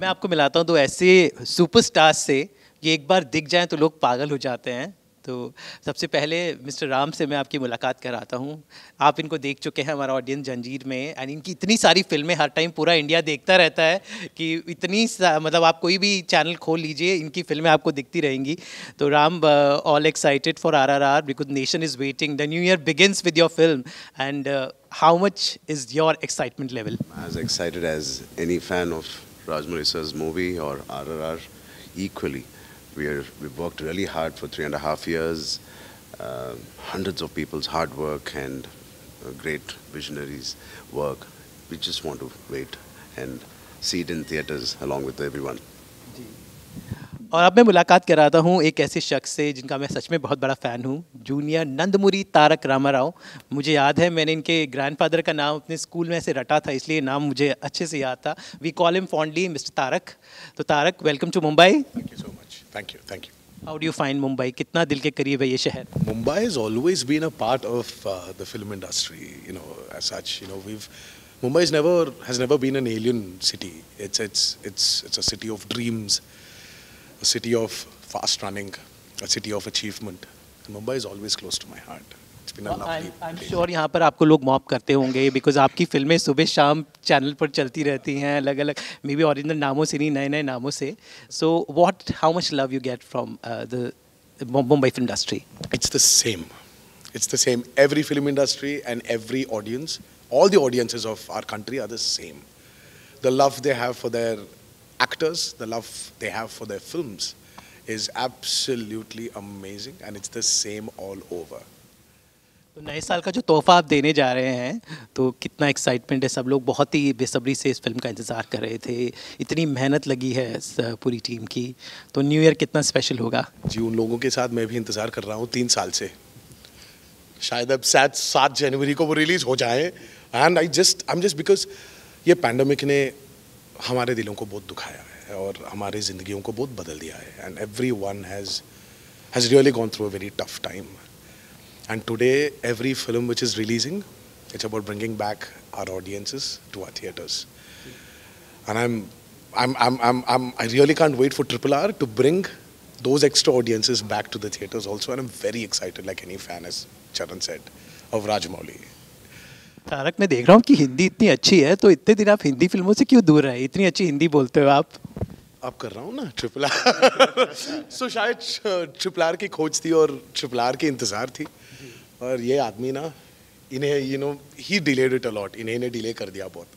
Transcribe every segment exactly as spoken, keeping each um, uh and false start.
मैं आपको मिलाता हूँ तो ऐसे सुपरस्टार्स से ये एक बार दिख जाएं तो लोग पागल हो जाते हैं। तो सबसे पहले मिस्टर राम से मैं आपकी मुलाकात कराता हूँ। आप इनको देख चुके हैं, हमारा ऑडियंस जंजीर में, एंड इनकी इतनी सारी फिल्में हर टाइम पूरा इंडिया देखता रहता है कि इतनी मतलब आप कोई भी चैनल खोल लीजिए इनकी फिल्में आपको दिखती रहेंगी। तो Ram, all excited for R R R because nation is waiting, the new year begins with your film, and how much is your excitement level? As excited as any fan of Rajmouli sir's movie or R R R, equally. We are, we've worked really hard for three and a half years, uh, hundreds of people's hard work and uh, great visionaries' work. We just want to wait and see it in theatres along with everyone. और अब मैं मुलाकात कराता हूँ एक ऐसे शख्स से जिनका मैं सच में बहुत बड़ा फ़ैन हूँ, जूनियर नंदमुरी तारक रामाराव। मुझे याद है मैंने इनके ग्रैंडफादर का नाम अपने स्कूल में ऐसे रटा था, इसलिए नाम मुझे अच्छे से याद था। We call him fondly mister Tarak. तो Tarak, welcome to Mumbai. Thank you so much. Thank you thank you. How do you find Mumbai? कितना दिल के करीब है ये शहर? Mumbai has always been a part of uh, the film industry, you know, as such. You know, we've Mumbai has never has never been an alien city. It's it's it's it's a city of dreams, a city of fast running, a city of achievement. And Mumbai is always close to my heart. It's been a lovely I am place. Sure यहाँ पर आपको लोग mop करते होंगे because आपकी फिल्में सुबह शाम चैनल पर चलती रहती हैं, अलग अलग मे बी ओरिजिनल नामों से नहीं, नए नए नामों से। So what how much love you get from the Mumbai film industry? It's the same. It's the same. Every film industry and every audience, all the audiences of our country are the same. The love they have for their actors, the love they have for their films is absolutely amazing, and it's the same all over. तो नए साल का जो तोहफा आप देने जा रहे हैं, तो कितना एक्साइटमेंट है? सब लोग बहुत ही बेसब्री से इस फिल्म का इंतज़ार कर रहे थे, इतनी मेहनत लगी है इस पूरी टीम की, तो न्यू ईयर कितना स्पेशल होगा? जी, उन लोगों के साथ मैं भी इंतज़ार कर रहा हूँ तीन साल से। शायद अब शायद सात जनवरी को वो रिलीज़ हो जाए। And I just I am just because ये पैंडमिक ने हमारे दिलों को बहुत दुखाया है और हमारे ज़िंदगियों को बहुत बदल दिया है। And every one has has really gone through a very tough time. And today, every film which is releasing, it's about bringing back our audiences to our theaters. And I'm, I'm, I'm, I'm, I'm, I really can't wait for Triple R to bring those extra audiences back to the theaters also. And I'm very excited, like any fan, as Charan said, of Rajmouli. Tarak, मैं देख रहा हूँ कि हिंदी इतनी अच्छी है, तो इतने दिन आप हिंदी फिल्मों से क्यों दूर रहे? इतनी अच्छी हिंदी बोलते हो आप। अब कर रहा हूँ ना ट्रिपल आर। सो शायद ट्रिपल आर की खोज थी और ट्रिपल आर की इंतज़ार थी, और ये आदमी ना, इन्हें you know he delayed it a lot, इन्हें इन्हें डिले कर दिया बहुत।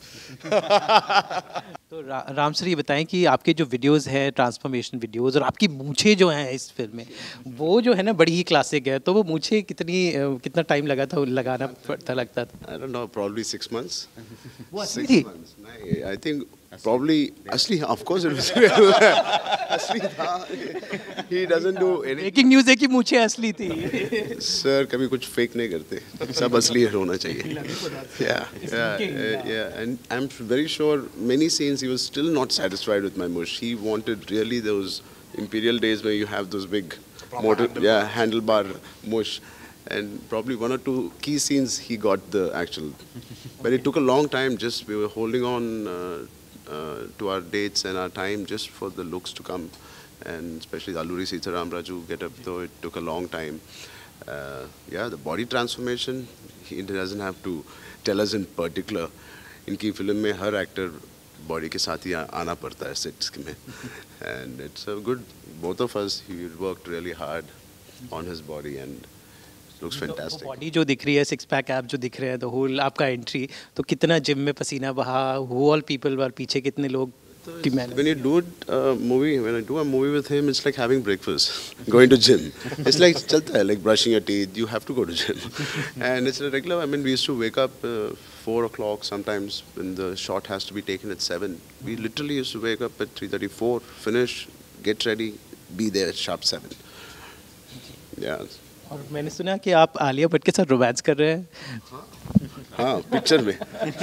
तो रा, राम सर ये बताएं कि आपके जो वीडियोस हैं, ट्रांसफॉर्मेशन वीडियोस, और आपकी मूछें जो हैं इस फिल्म में, वो जो है ना बड़ी ही क्लासिक है। तो वो मूछें कितनी कितना टाइम लगा था लगाना पड़ता लगता था? I don't know, probably six months. वो असली Six थी? months. नहीं, I think probably असली, of course it was असली था। He doesn't do any. Breaking news है कि मूछें असली थी। सर कभी कुछ फेक नहीं करते, सब असली होना चाहिए। Yeah, yeah, yeah, yeah. And I'm very sure many scenes he was still not satisfied with my mush. He wanted really those imperial days where you have those big motor, yeah, handlebar mush. And probably one or two key scenes he got the actual. But it took a long time. Just we were holding on uh, uh, to our dates and our time just for the looks to come. And especially the Alluri Sitaram Raju get up, though it took a long time. Uh, yeah, the body transformation, he doesn't have to tell us in particular. इनकी film में हर actor body के साथ ही आना पड़ता है sets में, and it's a good, both of us, he worked really hard on his body and looks fantastic. Body जो दिख रही है, सिक्स पैक ऐप जो दिख रहे हैं, द होल आपका एंट्री, तो कितना जिम में पसीना बहा, हु ऑल पीपल वर पीछे, कितने लोग की मेहनत? When you do a movie, when I do a movie with him, it's like having breakfast, going to gym. It's like chalta hai, like brushing your teeth. You have to go to gym, and it's a regular. I mean, we used to wake up uh, four o'clock sometimes when the shot has to be taken at seven. We literally used to wake up at three thirty-four, finish, get ready, be there at sharp seven. Yeah. और मैंने सुना कि आप आलिया भट्ट के साथ romance कर रहे हैं। हाँ, पिक्चर में।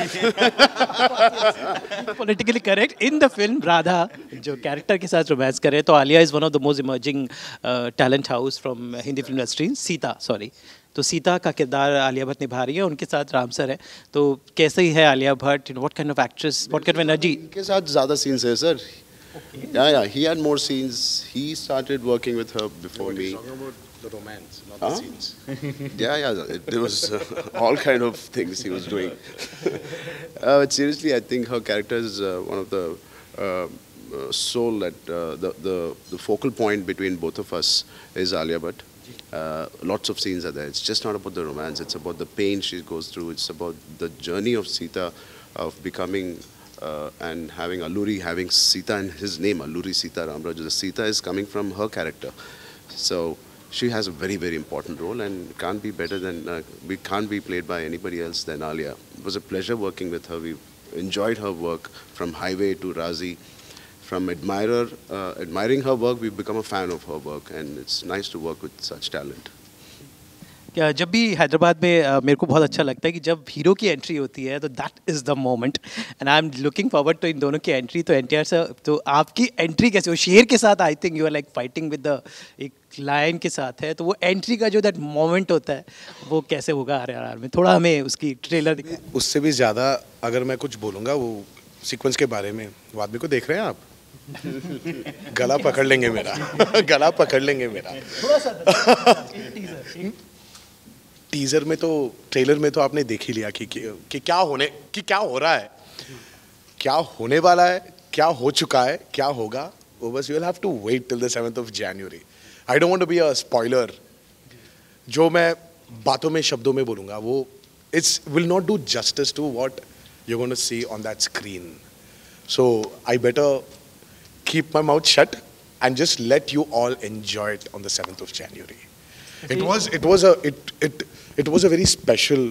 Politically correct, in the film Radha जो कैरेक्टर के साथ रोमांस कर रहे हैं, तो Alia is one of the most emerging talent house from Hindi film industry. Sita, sorry, तो सीता का किरदार आलिया भट्ट निभा रही है, उनके साथ राम सर है। तो कैसे ही है Alia Bhatt? What kind of actress, what kind of energy? इनके साथ ज़्यादा सीन्स है sir. Okay. Yeah, yeah. He had more scenes. He started working with her before me. Talking about the romance, not Huh? the scenes. Yeah, yeah. It, there was uh, all kind of things he was doing. uh, but seriously, I think her character is uh, one of the uh, uh, soul that uh, the, the the focal point between both of us is Alia Bhatt. Uh, lots of scenes are there. It's just not about the romance. It's about the pain she goes through. It's about the journey of Sita, of becoming uh, and having Alluri, having Sita in his name, Alluri Sita Ramraju. The Sita is coming from her character. So she has a very, very important role, and can't be better than, uh, we can't be played by anybody else than Alia. It was a pleasure working with her. We enjoyed her work from Highway to Razi. From admirer, uh, admiring her work, we've become a fan of her work, and it's nice to work with such talent. क्या जब भी हैदराबाद में uh, मेरे को बहुत अच्छा लगता है कि जब हीरो की एंट्री होती है तो that is the moment, and I am looking forward to इन दोनों की एंट्री. तो एनटीआर सर, तो आपकी एंट्री कैसे हो शेर के साथ? I think you are like fighting with the एक लायन के साथ है, तो वो एंट्री का जो दैट मोमेंट होता है वो कैसे होगा आर आर आर में? थोड़ा हमें उसकी ट्रेलर दिखा. उससे भी ज़्यादा अगर मैं कुछ बोलूँगा वो सीक्वेंस के बारे में, वो आदमी को देख रहे हैं आप? गला पकड़ लेंगे मेरा गला पकड़ लेंगे मेरा. थोड़ा सा टीजर में तो, ट्रेलर में तो आपने देख ही लिया कि, कि, कि क्या होने कि क्या हो रहा है, क्या होने वाला है, क्या हो चुका है, क्या होगा, वो बस you will have to wait till the seventh of January. I don't want to be a spoiler. जो मैं बातों में शब्दों में बोलूँगा वो it's will not do justice to what you are going to see on that screen. So I better keep my mouth shut and just let you all enjoy it on the seventh of January. It was it was a it it it was a very special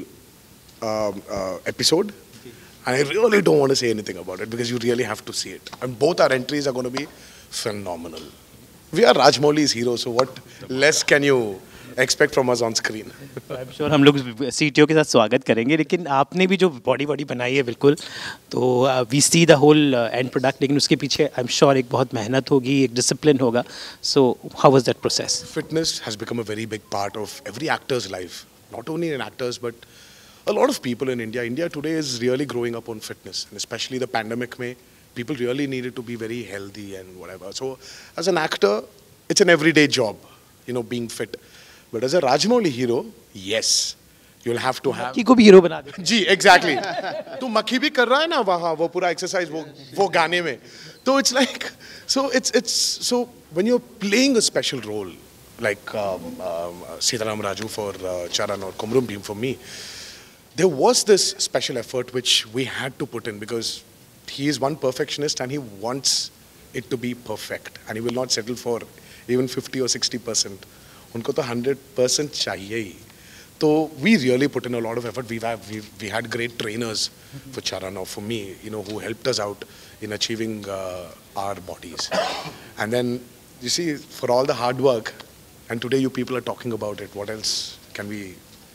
um, uh, episode, and I really don't want to say anything about it because you really have to see it. And both our entries are going to be phenomenal. We are Rajmouli's heroes, so what less can you expect from us on screen? I am sure हम लोग CTO के साथ स्वागत करेंगे, लेकिन आपने भी जो बॉडी बॉडी बनाई है बिल्कुल, तो we see the whole end product, लेकिन उसके पीछे आई एम श्योर एक बहुत मेहनत होगी, एक डिसिप्लिन होगा. So how was that process? Fitness has become a very big part of every actor's life, not only in actors but a lot of people in India. India today is really growing up on fitness, and especially the pandemic mein, people really needed to be very healthy and whatever. So as an actor, it's an everyday job, you know, being fit. But as a Rajmouli hero, yes, you'll have to have. मक्खी को भी hero बना दे. जी exactly. तू मक्खी भी कर रहा है ना वहाँ, वो पूरा एक्सरसाइज वो वो गाने में. तो it's like, so it's it's so when you're playing a special role like um, um, Sitaram Raju for uh, Charan or Kumrum Bhim for me, there was this special effort which we had to put in because he is one perfectionist and he wants it to be perfect and he will not settle for even fifty or sixty percent. उनको तो hundred percent चाहिए ही. So we really put in a lot of effort. We've have, we've, we had great trainers for Charan or for me, you know, who helped us out in achieving uh, our bodies. And then, you see, for all the hard work, and today you people are talking about it, what else can we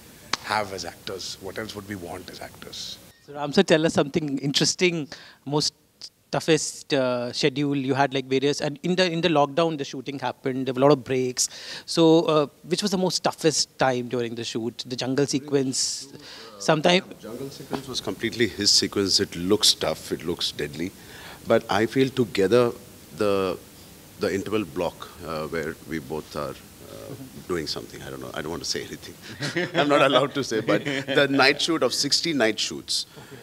have as actors? What else would we want as actors? So Ram sir, tell us something interesting, most toughest uh, schedule you had, like various, and in the in the lockdown the shooting happened, there were a lot of breaks. So uh, which was the most toughest time during the shoot? The jungle sequence, sometime. Jungle sequence was completely his sequence. It looks tough, it looks deadly, but I feel together the the interval block uh, where we both are uh, doing something. I don't know. I don't want to say anything. I'm not allowed to say. But the night shoot of sixty night shoots,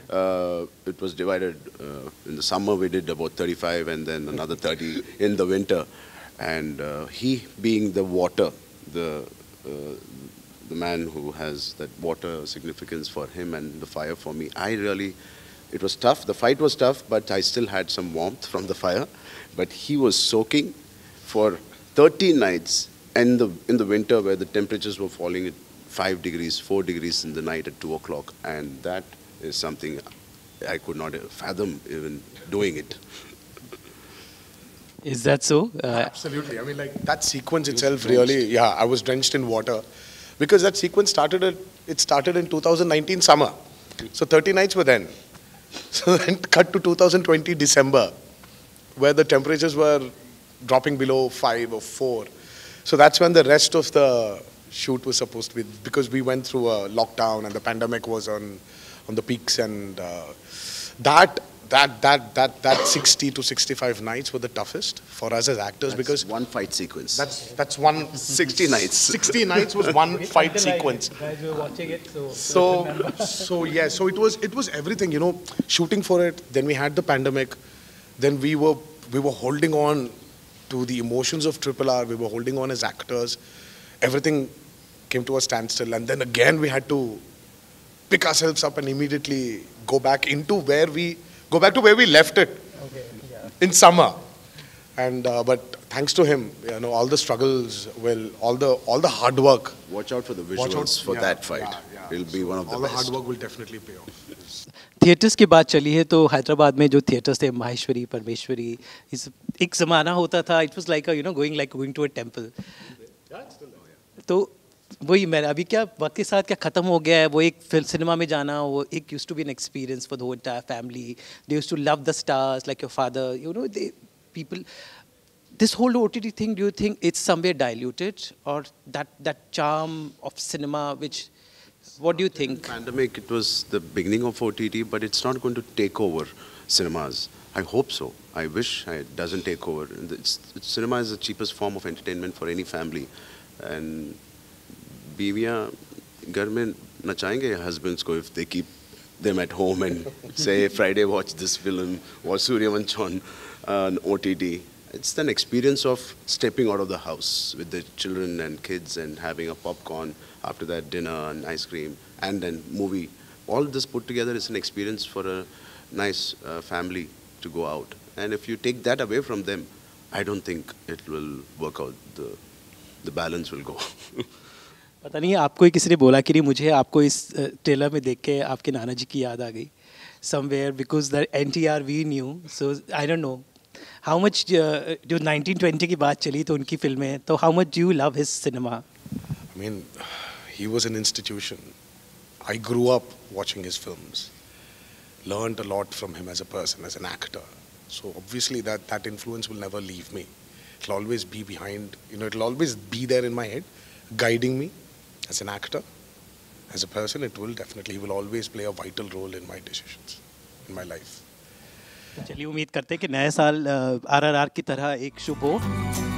uh, it was divided. Uh, in the summer we did about thirty-five, and then another thirty in the winter. And uh, he, being the water, the uh, the man who has that water significance for him and the fire for me, I really, it was tough. The fight was tough, but I still had some warmth from the fire. But he was soaking for thirty nights. And the, in the winter where the temperatures were falling at five degrees, four degrees in the night at two o'clock. And that is something I could not fathom even doing it. Is that so? Uh, Absolutely. I mean, like that sequence itself really, yeah, I was drenched in water because that sequence started at, it started in two thousand nineteen summer. So thirty nights were then. So then cut to two thousand twenty December where the temperatures were dropping below five or four. So that's when the rest of the shoot was supposed to be, because we went through a lockdown and the pandemic was on on the peaks, and uh, that that that that that sixty to sixty-five nights were the toughest for us as actors That's because one fight sequence. that's that's one sixty nights. sixty nights was one fight sequence. Guys, we were watching it, so So so yeah, so it was it was everything, you know, shooting for it. Then we had the pandemic. Then we were we were holding on to the emotions of Triple R. We were holding on as actors. Everything came to a standstill, and then again we had to pick ourselves up and immediately go back into where we go back to where we left it okay, yeah. in summer. And uh, but thanks to him, you know, all the struggles, well, all the all the hard work. Watch out for the Watch visuals out for yeah, that fight. yeah, yeah. It'll be one of the all the best. hard work will definitely pay off. Theatres की बात चली है तो हैदराबाद में जो theatres थे माहेश्वरी परमेश्वरी इस एक ज़माना होता था it was like you know going like going to a temple तो वही मैं अभी क्या वक्त के साथ क्या ख़त्म हो गया है वो एक फिल्म सिनेमा में जाना वो एक used to be an experience for the whole entire family they used to love the stars like your father you know they people this whole O T T thing, do you think it's somewhere diluted or that that charm of cinema which what do you think? Pandemic, it was the beginning of O T T, but it's not going to take over cinemas. I hope so. I wish it doesn't take over. It's, it's, cinema is the cheapest form of entertainment for any family. And बीवियाँ घर में नचाएंगे husbands को if they keep them at home and say Friday watch this film, watch Suryavansh on uh, O T T. It's an experience of stepping out of the house with the children and kids and having a popcorn, after that dinner and ice cream and then movie. All this put together is an experience for a nice uh, family to go out. And if you take that away from them, I don't think it will work out. The, the balance will go. पता नहीं आपको ही किसी ने बोला कि नहीं मुझे आपको इस ट्रेलर में देख के आपके नाना जी की याद आ गई somewhere because the N T R we knew so I don't know how much uh, जो nineteen twenty की बात चली तो उनकी फिल्में तो how much do you love his cinema? I mean, he was an institution. I grew up watching his films, learned a lot from him as a person, as an actor. So obviously that, that influence will never leave me. It'll always be behind, you know, it'll always be there in my head, guiding me as an actor, as a person. It will definitely, he will always play a vital role in my decisions, in my life. चलिए उम्मीद करते हैं कि नए साल are R are की तरह एक शुभ हो